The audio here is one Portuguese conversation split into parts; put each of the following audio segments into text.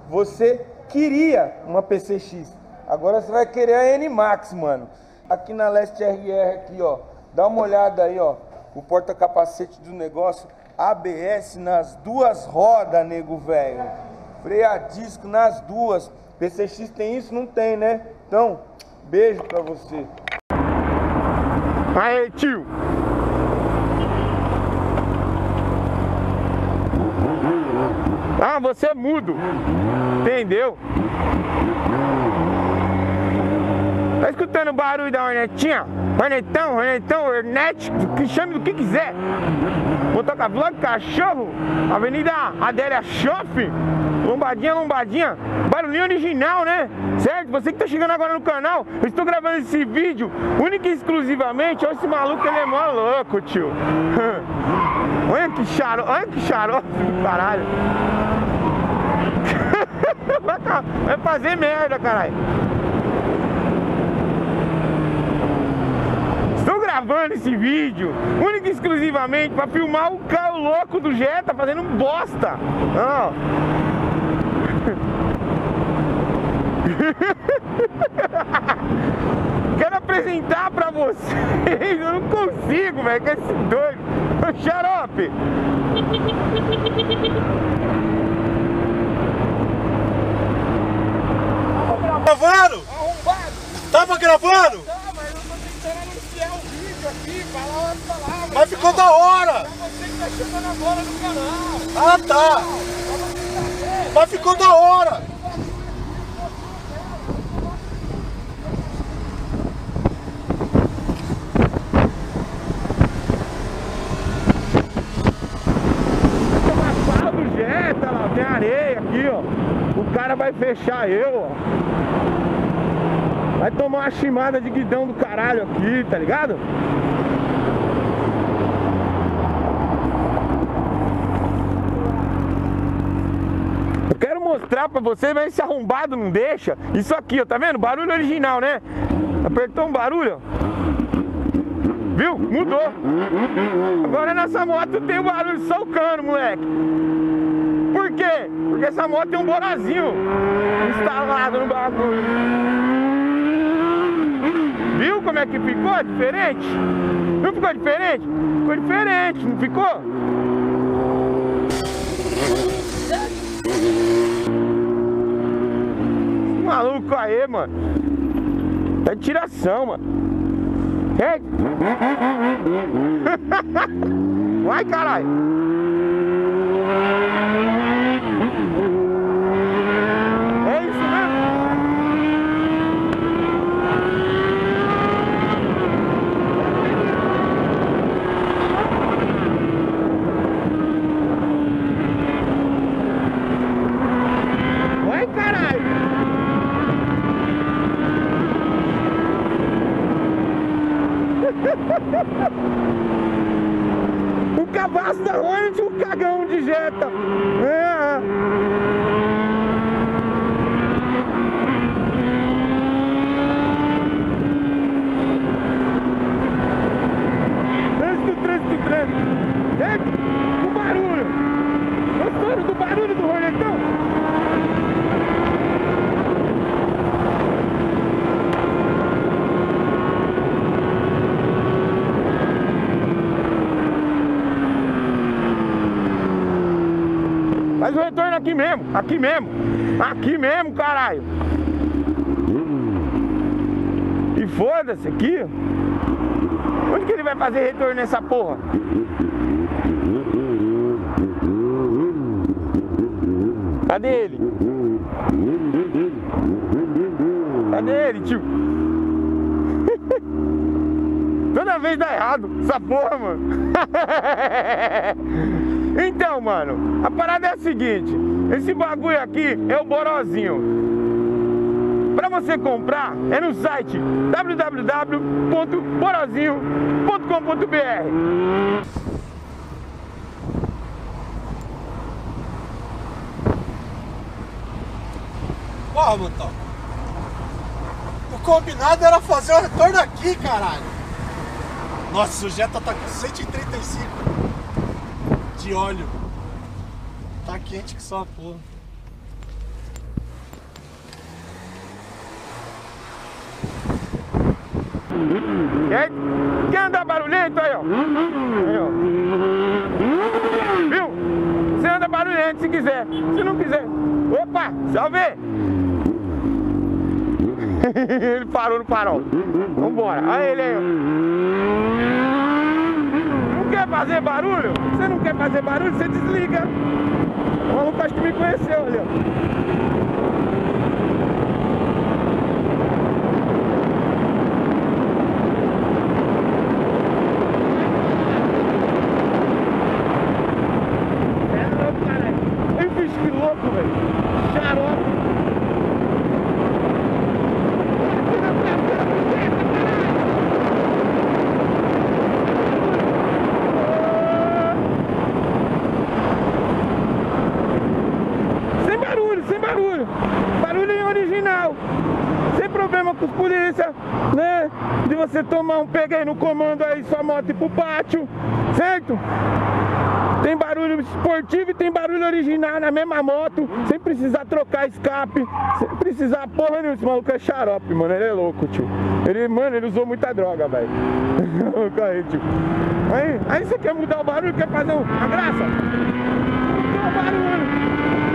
você queria uma PCX. Agora você vai querer a NMAX, mano. Aqui na Leste RR, aqui, ó. Dá uma olhada aí, ó. O porta-capacete do negócio. ABS nas duas rodas, nego velho. Freio a disco nas duas. PCX tem isso? Não tem, né? Então, beijo pra você. Aê, tio. Ah, você é mudo. Entendeu? Tá escutando o barulho da hornetinha? Hornetão, hornet, que chame do que quiser. Motovlog Cachorro, Avenida Adélia Shopping, Lombadinha, barulhinho original, né? Certo? Você que tá chegando agora no canal, eu estou gravando esse vídeo única e exclusivamente. Olha esse maluco, ele é mó louco, tio. Olha que xarope do caralho. Vai fazer merda, caralho. Estou gravando esse vídeo única e exclusivamente para filmar o carro louco do Jetta fazendo bosta. Oh. Quero apresentar para vocês, eu não consigo, velho, com esse doido. Ô, xarope. Gravando? Arrombado. Tava gravando? Tá, mas eu tô tentando anunciar o vídeo aqui, falar umas palavras. Mas ficou da hora. Pra você que tá chegando agora no canal. Ah, tá. Mas ficou da hora. Tem areia aqui, ó. O cara vai fechar eu, ó. Vai tomar uma chimada de guidão do caralho aqui, tá ligado? Eu quero mostrar pra você, mas esse arrombado não deixa. Isso aqui, ó, tá vendo? Barulho original, né? Apertou um barulho, ó. Viu? Mudou. Agora nessa moto tem o barulho só o cano, moleque. Por quê? Porque essa moto tem um borazinho instalado no bagulho. Viu como é que ficou? Diferente? Não ficou diferente? Ficou diferente, não ficou? Esse maluco aí, mano. Tá de tiração, mano. Ei. Vai, caralho. É isso mesmo? Vai, caralho! O cabaço da Hornet, um cagão de Jetta. É. Trânsito. Certo? O barulho. Gostaram do barulho do Hornetão? Faz o retorno aqui mesmo, caralho. E foda-se aqui. Onde que ele vai fazer retorno nessa porra? Cadê ele? Cadê ele, tio? Toda vez dá errado essa porra, mano. Então, mano, a parada é a seguinte. Esse bagulho aqui é o borozinho. Pra você comprar, é no site www.borozinho.com.br. Porra, Mutão. O combinado era fazer o retorno aqui, caralho. Nossa, o Jetta tá com 135 de óleo. Tá quente que só a porra. Certo? Quer andar barulhento aí, ó. Aí, ó. Viu? Você anda barulhento se quiser. Se não quiser. Opa, salve! Ele parou no farol. Vambora. Olha ele aí, ó. Não quer fazer barulho? Você não quer fazer barulho? Você desliga. O maluco acho que me conheceu ali, ó. Com os polícia, né? De você tomar um peguei no comando aí, sua moto ir pro pátio, certo? Tem barulho esportivo e tem barulho original na mesma moto, sem precisar trocar escape, sem precisar porra nenhuma. Esse maluco é xarope, mano, ele é louco, tio. Mano, ele usou muita droga, velho. Corre, tio. Aí você quer mudar o barulho, quer fazer uma graça? Muda o barulho.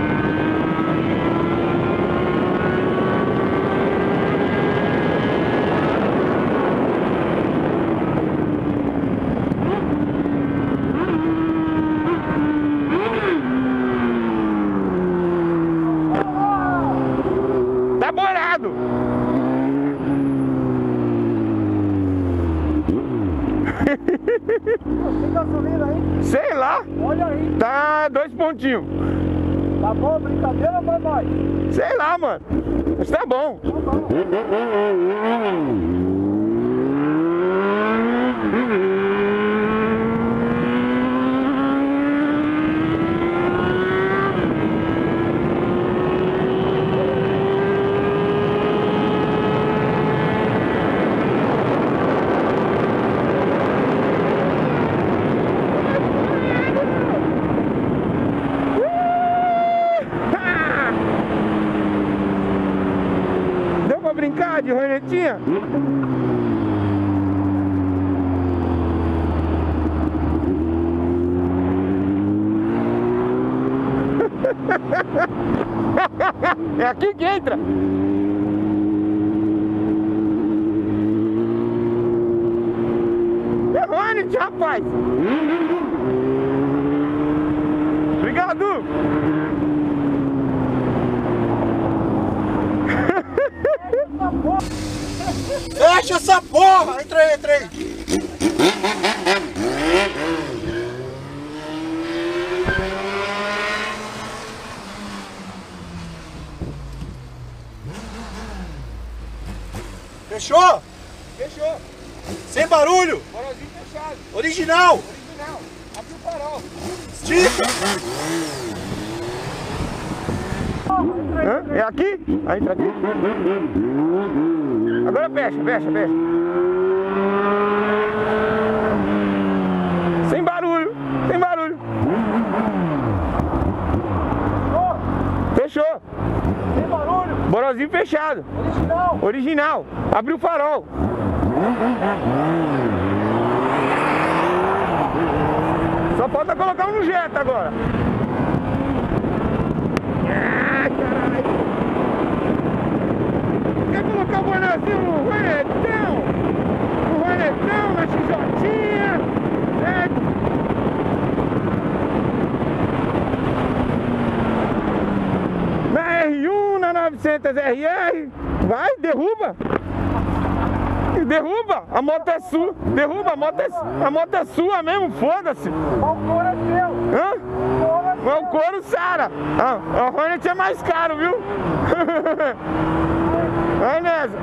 Tem gasolina aí? Sei lá. Olha aí. Tá 2 pontinhos. Tá bom, brincadeira, vai mais? Sei lá, mano. Mas tá bom. Tá bom. Brincar de ronetinha? É aqui que entra. É Hornet, rapaz. Obrigado. Fecha essa porra! Entra aí, entra aí! Fechou? Fechou. Sem barulho? Farolzinho fechado. Original! Original. Abre o farol. Estica! É aqui? Aí, entra aqui. Agora fecha, fecha, fecha. Sem barulho, sem barulho. Fechou. Sem barulho! Borozinho fechado. Original! Original. Abriu o farol. Só falta colocar um no Jetta agora. Ai, caralho. Quer colocar o bonezinho no Hornetão? No Hornetão, na XJ, certo? Na R1, na 900RR. Vai, derruba. Derruba, a moto é sua. Derruba, a moto é sua mesmo, foda-se. O couro é seu! Hã? O couro é seu! Mas o couro sara. A Hornet é mais caro, viu? Vai nessa.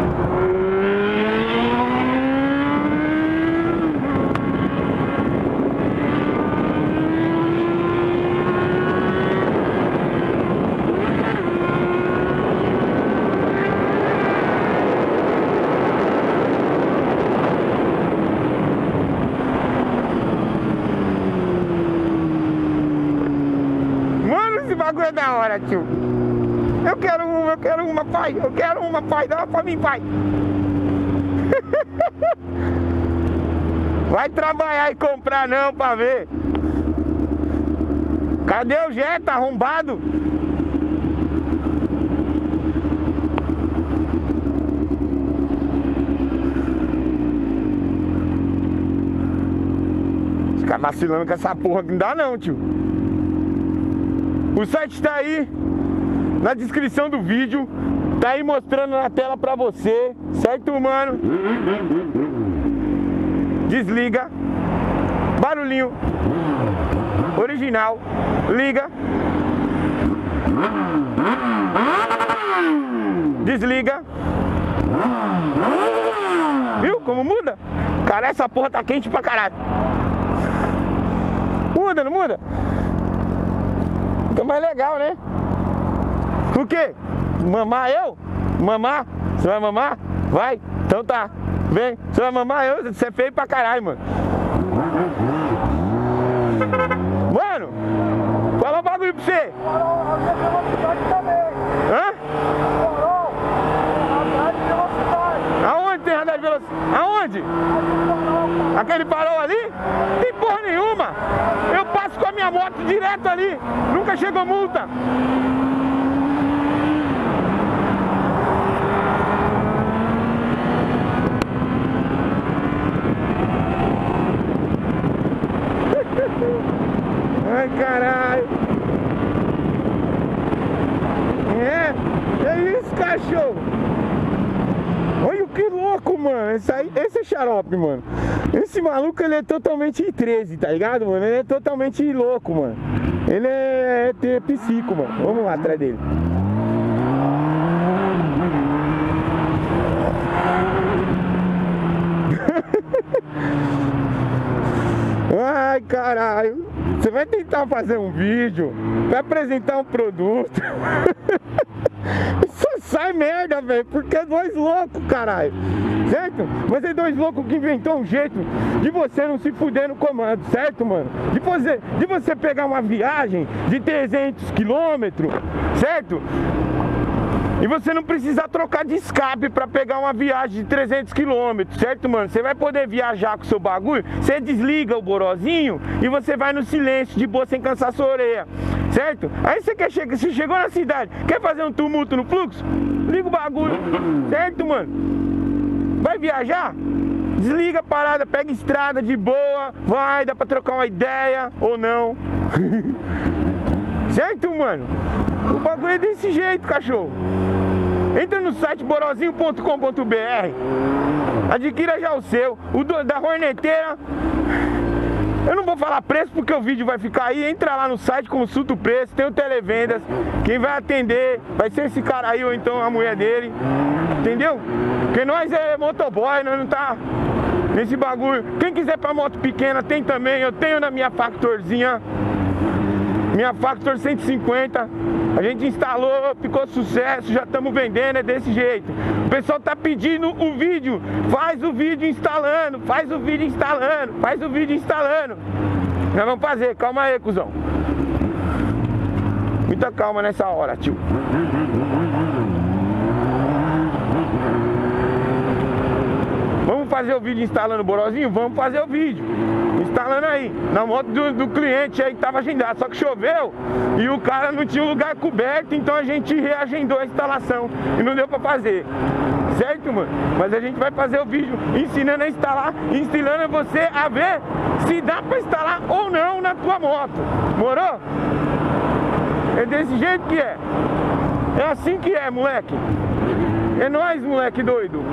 Bagulho é da hora, tio. Eu quero uma, pai. Eu quero uma, pai. Dá uma pra mim, pai. Vai trabalhar e comprar não pra ver. Cadê o Jetta arrombado? Ficar vacilando com essa porra que não dá não, tio. O site tá aí na descrição do vídeo. Tá aí mostrando na tela pra você. Certo, mano? Desliga. Barulhinho original. Liga. Desliga. Viu como muda? Cara, essa porra tá quente pra caralho. Muda, não muda? Fica mais legal, né? O quê? Mamar eu? Mamar? Você vai mamar? Vai? Então tá. Vem. Você vai mamar eu? Você é feio pra caralho, mano. Mano, fala um bagulho pra você. Hã? Aonde tem radar de velocidade? Aonde? Aquele farol ali? Tem porra nenhuma. Eu passo com a minha moto direto ali. Nunca chegou multa. Ai, caralho. É isso, cachorro. Olha que louco, mano. Esse é xarope, mano. Esse maluco, ele é totalmente 13, tá ligado, mano? Ele é totalmente louco, mano. Ele é psico, mano. Vamos lá atrás dele. Ai, caralho. Você vai tentar fazer um vídeo, vai apresentar um produto. Só sai merda, velho, porque é dois loucos, caralho. Certo? Mas é dois loucos que inventou um jeito de você não se fuder no comando, certo, mano? De você pegar uma viagem de 300 quilômetros, certo? E você não precisa trocar de escape pra pegar uma viagem de 300 km, certo, mano? Você vai poder viajar com o seu bagulho, você desliga o borozinho e você vai no silêncio, de boa, sem cansar sua orelha, certo? Aí você chegou na cidade, quer fazer um tumulto no fluxo? Liga o bagulho, certo, mano? Vai viajar? Desliga a parada, pega estrada de boa, vai, dá pra trocar uma ideia ou não. Certo, mano? O bagulho é desse jeito, cachorro. Entra no site borozinho.com.br, adquira já o seu. O da Horneteira, eu não vou falar preço porque o vídeo vai ficar aí. Entra lá no site, consulta o preço, tem o televendas. Quem vai atender vai ser esse cara aí ou então a mulher dele. Entendeu? Porque nós é motoboy, nós não tá nesse bagulho. Quem quiser pra moto pequena tem também. Eu tenho na minha Factorzinha, minha Factor 150, a gente instalou, ficou sucesso, já estamos vendendo, é desse jeito. O pessoal tá pedindo o vídeo, faz o vídeo instalando, faz o vídeo instalando, faz o vídeo instalando. Nós vamos fazer, calma aí, cuzão. Muita calma nessa hora, tio. Vamos fazer o vídeo instalando o borozinho? Vamos fazer o vídeo instalando aí, na moto do cliente aí que tava agendado. Só que choveu e o cara não tinha um lugar coberto, então a gente reagendou a instalação e não deu pra fazer. Certo, mano? Mas a gente vai fazer o vídeo ensinando a instalar, ensinando você a ver se dá pra instalar ou não na tua moto. Morou? É desse jeito que é. É assim que é, moleque. É nóis, moleque doido.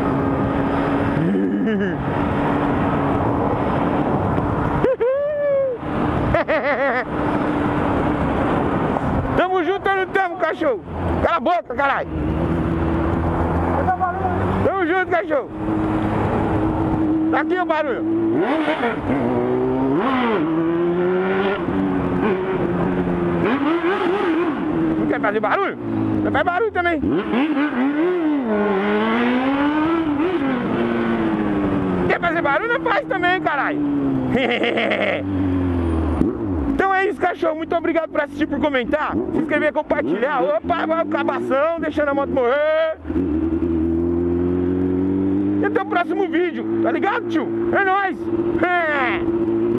Tamo junto ou não tamo, cachorro? Cala a boca, caralho. Tamo junto, cachorro. Tá aqui o barulho. Não quer fazer barulho? Você faz barulho também. Quer fazer barulho? Não faz também, caralho. Então é isso, cachorro. Muito obrigado por assistir, por comentar, se inscrever, compartilhar. Opa, vai o cabação, deixando a moto morrer. até o próximo vídeo, tá ligado, tio? É nóis! É.